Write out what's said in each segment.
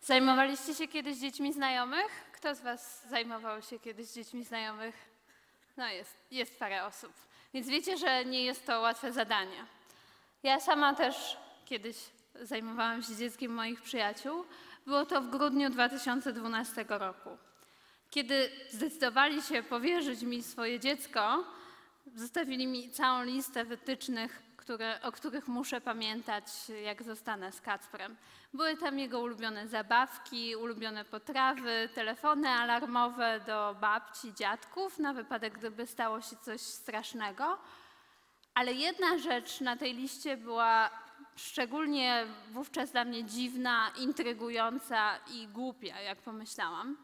Zajmowaliście się kiedyś dziećmi znajomych? Kto z was zajmował się kiedyś dziećmi znajomych? No jest parę osób. Więc wiecie, że nie jest to łatwe zadanie. Ja sama też kiedyś zajmowałam się dzieckiem moich przyjaciół. Było to w grudniu 2012 roku. Kiedy zdecydowali się powierzyć mi swoje dziecko, zostawili mi całą listę wytycznych, o których muszę pamiętać, jak zostanę z Kacprem. Były tam jego ulubione zabawki, ulubione potrawy, telefony alarmowe do babci, dziadków, na wypadek, gdyby stało się coś strasznego. Ale jedna rzecz na tej liście była szczególnie wówczas dla mnie dziwna, intrygująca i głupia, jak pomyślałam.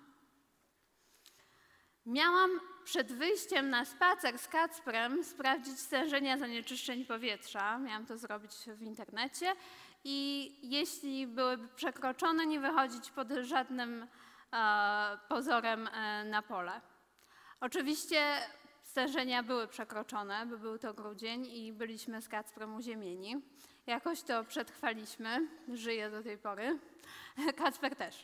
Miałam przed wyjściem na spacer z Kacprem sprawdzić stężenia zanieczyszczeń powietrza. Miałam to zrobić w internecie i jeśli byłyby przekroczone, nie wychodzić pod żadnym pozorem na pole. Oczywiście stężenia były przekroczone, bo był to grudzień i byliśmy z Kacprem uziemieni. Jakoś to przetrwaliśmy, żyję do tej pory. Kacper też.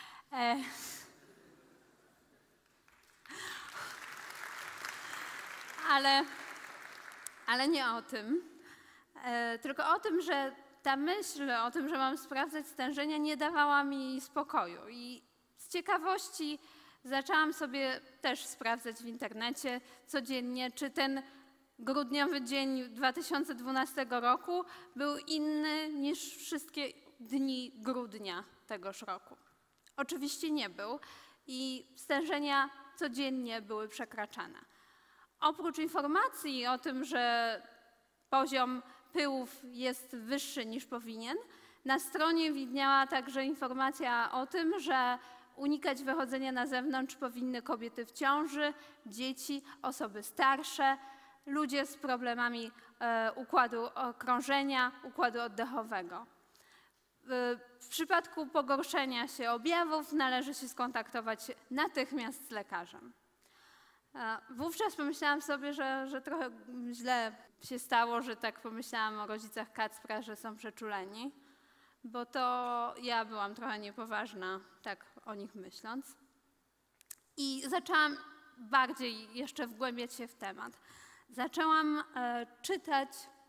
Ale nie o tym, tylko o tym, że ta myśl o tym, że mam sprawdzać stężenia, nie dawała mi spokoju. I z ciekawości zaczęłam sobie też sprawdzać w internecie codziennie, czy ten grudniowy dzień 2012 roku był inny niż wszystkie dni grudnia tegoż roku. Oczywiście nie był i stężenia codziennie były przekraczane. Oprócz informacji o tym, że poziom pyłów jest wyższy niż powinien, na stronie widniała także informacja o tym, że unikać wychodzenia na zewnątrz powinny kobiety w ciąży, dzieci, osoby starsze, ludzie z problemami układu krążenia, układu oddechowego. W przypadku pogorszenia się objawów należy się skontaktować natychmiast z lekarzem. Wówczas pomyślałam sobie, że trochę źle się stało, że tak pomyślałam o rodzicach Kacpra, że są przeczuleni, bo to ja byłam trochę niepoważna, tak o nich myśląc. I zaczęłam bardziej jeszcze wgłębiać się w temat. Zaczęłam czytać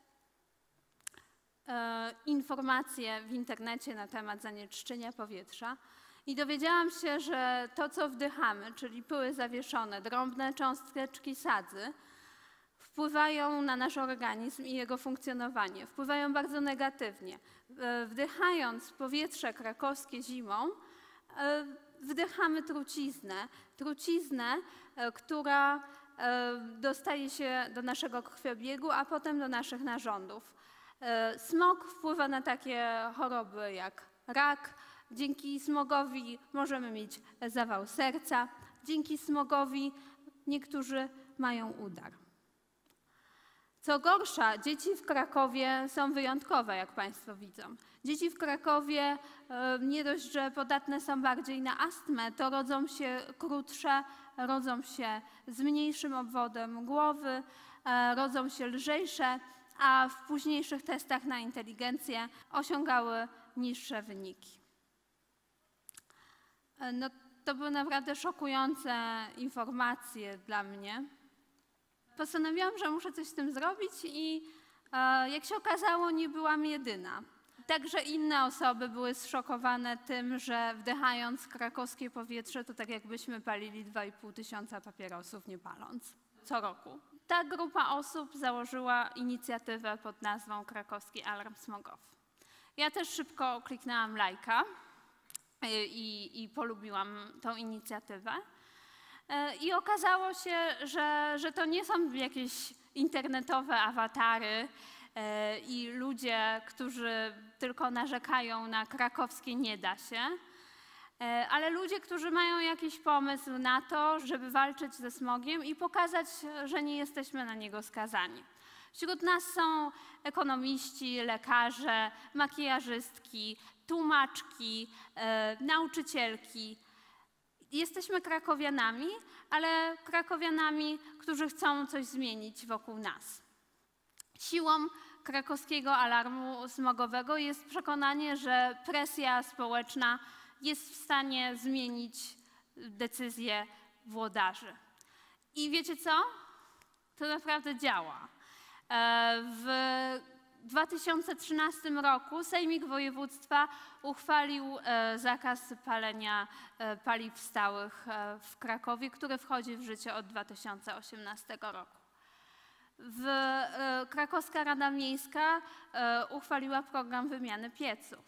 informacje w internecie na temat zanieczyszczenia powietrza i dowiedziałam się, że to, co wdychamy, czyli pyły zawieszone, drobne cząsteczki sadzy, wpływają na nasz organizm i jego funkcjonowanie. Wpływają bardzo negatywnie. Wdychając powietrze krakowskie zimą, wdychamy truciznę, która dostaje się do naszego krwiobiegu, a potem do naszych narządów. Smog wpływa na takie choroby jak rak. Dzięki smogowi możemy mieć zawał serca. Dzięki smogowi niektórzy mają udar. Co gorsza, dzieci w Krakowie są wyjątkowe, jak Państwo widzą. Dzieci w Krakowie nie dość, że podatne są bardziej na astmę, to rodzą się krótsze, rodzą się z mniejszym obwodem głowy, rodzą się lżejsze, a w późniejszych testach na inteligencję osiągały niższe wyniki. No, to były naprawdę szokujące informacje dla mnie. Postanowiłam, że muszę coś z tym zrobić i jak się okazało, nie byłam jedyna. Także inne osoby były zszokowane tym, że wdychając krakowskie powietrze, to tak jakbyśmy palili 2500 papierosów nie paląc co roku. Ta grupa osób założyła inicjatywę pod nazwą Krakowski Alarm Smogowy. Ja też szybko kliknęłam lajka i polubiłam tą inicjatywę. I okazało się, że to nie są jakieś internetowe awatary i ludzie, którzy tylko narzekają na krakowskie nie da się, ale ludzie, którzy mają jakiś pomysł na to, żeby walczyć ze smogiem i pokazać, że nie jesteśmy na niego skazani. Wśród nas są ekonomiści, lekarze, makijażystki, tłumaczki, nauczycielki. Jesteśmy krakowianami, ale krakowianami, którzy chcą coś zmienić wokół nas. Siłą krakowskiego alarmu smogowego jest przekonanie, że presja społeczna jest w stanie zmienić decyzje włodarzy. I wiecie co? To naprawdę działa. W 2013 roku Sejmik Województwa uchwalił zakaz palenia paliw stałych w Krakowie, który wchodzi w życie od 2018 roku. Krakowska Rada Miejska uchwaliła program wymiany pieców.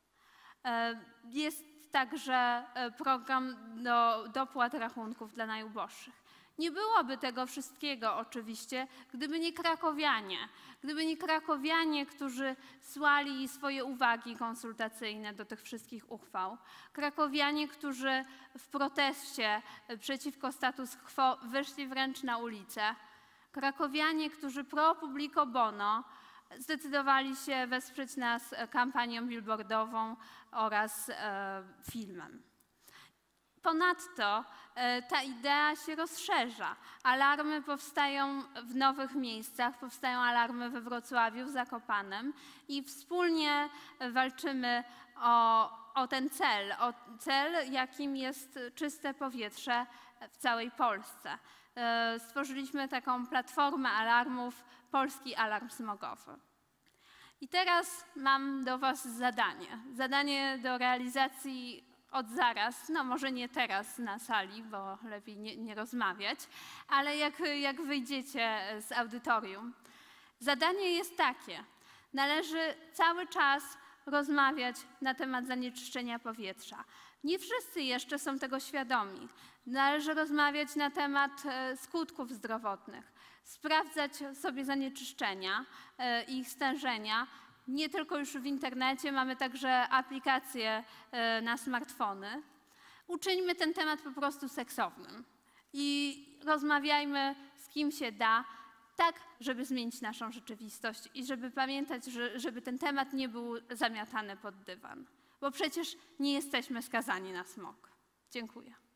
Jest także program dopłat rachunków dla najuboższych. Nie byłoby tego wszystkiego oczywiście, gdyby nie krakowianie, którzy słali swoje uwagi konsultacyjne do tych wszystkich uchwał. Krakowianie, którzy w proteście przeciwko status quo wyszli wręcz na ulicę. Krakowianie, którzy pro publico bono zdecydowali się wesprzeć nas kampanią billboardową oraz filmem. Ponadto ta idea się rozszerza. Alarmy powstają w nowych miejscach, powstają alarmy we Wrocławiu, w Zakopanem i wspólnie walczymy o ten cel, jakim jest czyste powietrze w całej Polsce. Stworzyliśmy taką platformę alarmów, Polski Alarm Smogowy. I teraz mam do was zadanie do realizacji od zaraz, no może nie teraz na sali, bo lepiej nie rozmawiać, ale jak wyjdziecie z audytorium. Zadanie jest takie: należy cały czas rozmawiać na temat zanieczyszczenia powietrza. Nie wszyscy jeszcze są tego świadomi. Należy rozmawiać na temat skutków zdrowotnych, sprawdzać sobie zanieczyszczenia, ich stężenia. Nie tylko już w internecie, mamy także aplikacje na smartfony. Uczyńmy ten temat po prostu seksownym i rozmawiajmy z kim się da, tak żeby zmienić naszą rzeczywistość i żeby pamiętać, żeby ten temat nie był zamiatany pod dywan, bo przecież nie jesteśmy skazani na smog. Dziękuję.